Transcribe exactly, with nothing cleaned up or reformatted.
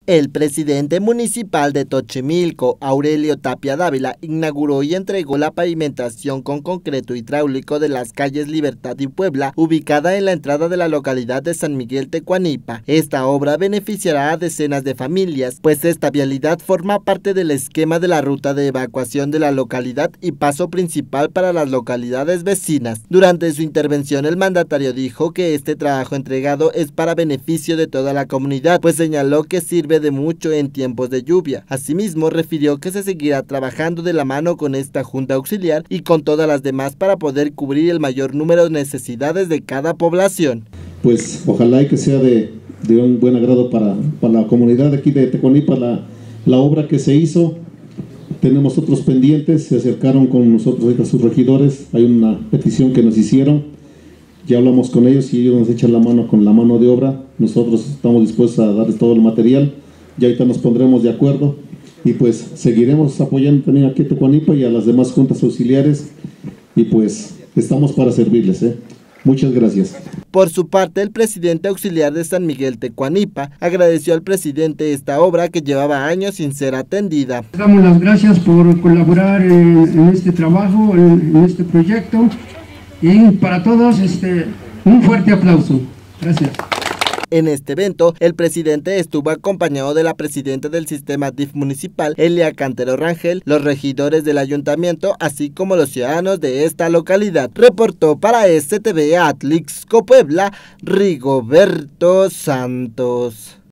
El presidente municipal de Tochimilco, Aurelio Tapia Dávila, inauguró y entregó la pavimentación con concreto hidráulico de las calles Libertad y Puebla, ubicada en la entrada de la localidad de San Miguel Tecuanipa. Esta obra beneficiará a decenas de familias, pues esta vialidad forma parte del esquema de la ruta de evacuación de la localidad y paso principal para las localidades vecinas. Durante su intervención, el mandatario dijo que este trabajo entregado es para beneficio de toda la comunidad, pues señaló que sirve de mucho en tiempos de lluvia. Asimismo, refirió que se seguirá trabajando de la mano con esta junta auxiliar y con todas las demás para poder cubrir el mayor número de necesidades de cada población. Pues ojalá y que sea de, de un buen agrado para, para la comunidad de aquí de Tecuanipa la, la obra que se hizo. Tenemos otros pendientes, se acercaron con nosotros a sus regidores, hay una petición que nos hicieron, ya hablamos con ellos y ellos nos echan la mano con la mano de obra. Nosotros estamos dispuestos a darles todo el material. Ya ahorita nos pondremos de acuerdo y pues seguiremos apoyando también aquí a Tecuanipa y a las demás juntas auxiliares y pues estamos para servirles, ¿eh? Muchas gracias. Por su parte, el presidente auxiliar de San Miguel Tecuanipa agradeció al presidente esta obra que llevaba años sin ser atendida. Damos las gracias por colaborar en, en este trabajo, en, en este proyecto y para todos este, un fuerte aplauso. Gracias. En este evento, el presidente estuvo acompañado de la presidenta del sistema D I F municipal, Elia Cantero Rangel, los regidores del ayuntamiento, así como los ciudadanos de esta localidad. Reportó para S T V Atlixco Puebla, Rigoberto Santos.